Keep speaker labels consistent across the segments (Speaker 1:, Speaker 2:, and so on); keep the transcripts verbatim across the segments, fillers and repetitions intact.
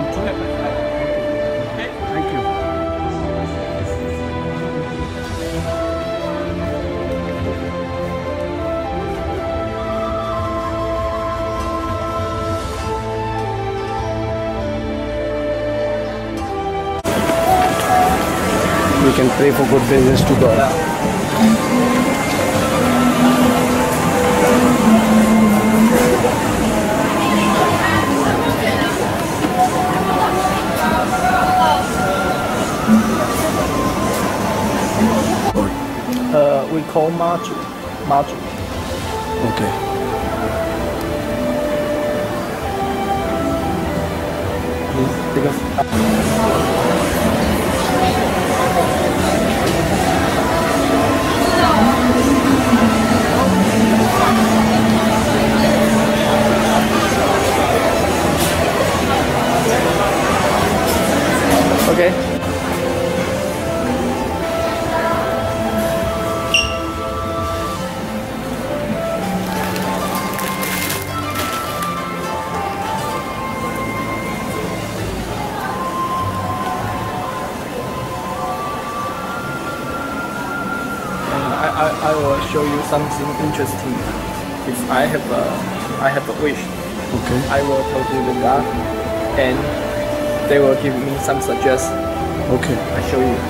Speaker 1: come to.
Speaker 2: Okay.
Speaker 1: Thank you. We can pray for good business to God.
Speaker 2: Uh, we call Marju. Marju.
Speaker 1: Okay.
Speaker 2: Because okay. I, I, I will show you something interesting. If I have a I have a wish,
Speaker 1: Okay.
Speaker 2: I will talk to the God, and they will give me some suggestions.
Speaker 1: Okay.
Speaker 2: I show you.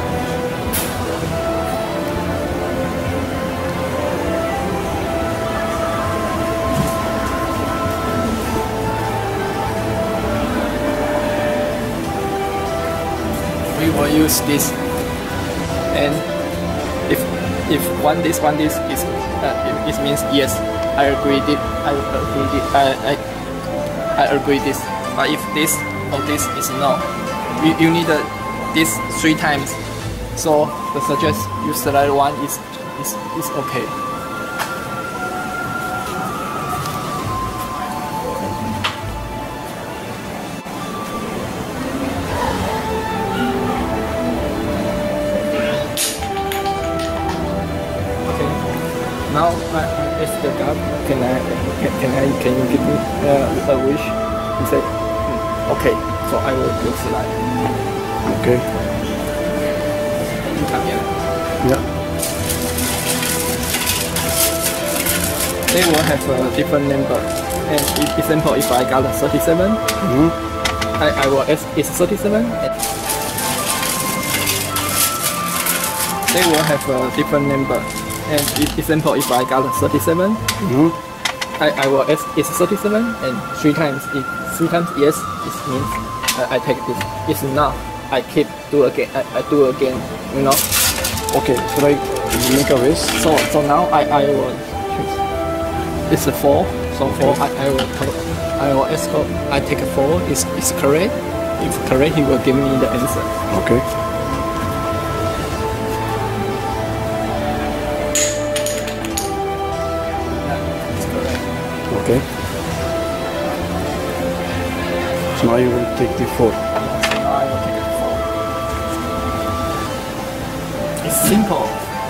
Speaker 2: We will use this, and if if one this one this is uh, it, it means yes, I agree it I agree it I, I I agree this. But if this or this is no, you, you need uh, this three times. So the suggest you select one is is is okay. Now I ask the God, can I, can, can I, can you give me uh, a wish? He said, mm, okay, so I will do slide.
Speaker 1: Okay.
Speaker 2: You come here.
Speaker 1: Yeah.
Speaker 2: They will have a different number. And if, example, if I got a thirty-seven,
Speaker 1: Mm-hmm.
Speaker 2: I, I will ask, is thirty-seven? They will have a different number. And if, example, if I got a thirty-seven,
Speaker 1: Mm-hmm.
Speaker 2: I, I will ask is thirty-seven and three times. If three times yes, it means uh, I take this. It's not. I keep do again. I, I do again. You know.
Speaker 1: Okay. So like make a wish.
Speaker 2: So so now I I will choose. It's a four. So four. I, I will I will ask. I take a four. Is is correct? If correct, he will give me the answer.
Speaker 1: Okay.
Speaker 2: It's correct.
Speaker 1: Okay. So now you will take the four.
Speaker 2: So now I will take a four. It's simple.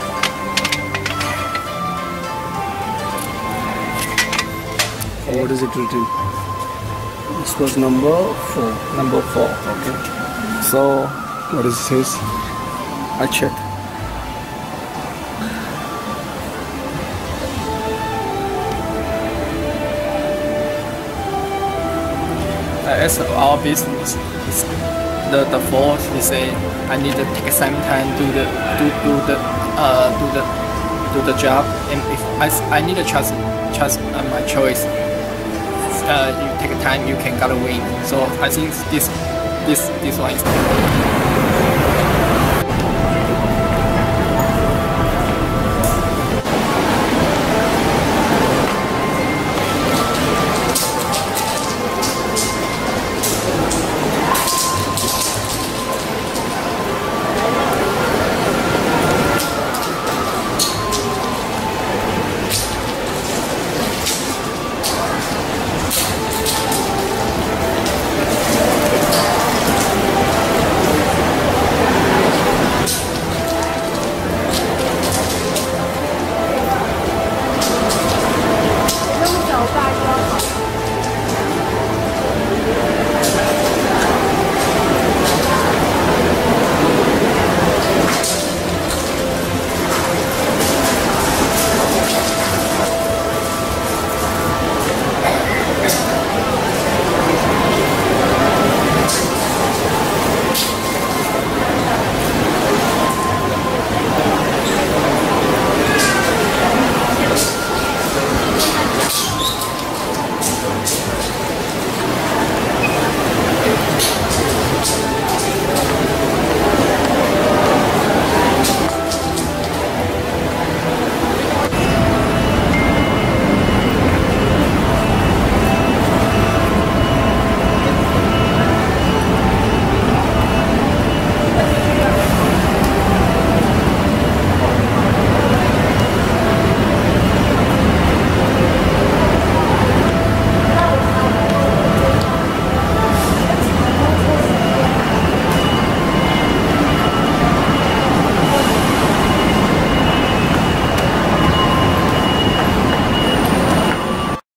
Speaker 1: What is it written? This was number four.
Speaker 2: Number four.
Speaker 1: Okay.
Speaker 2: So
Speaker 1: What is this?
Speaker 2: I check. Uh, as our business, is the the fourth is say I need to take some time do the do do the uh do the do the job, and if I, s- I need to trust trust uh, my choice. Uh, you take time, you can get a win. So I think this this this one is.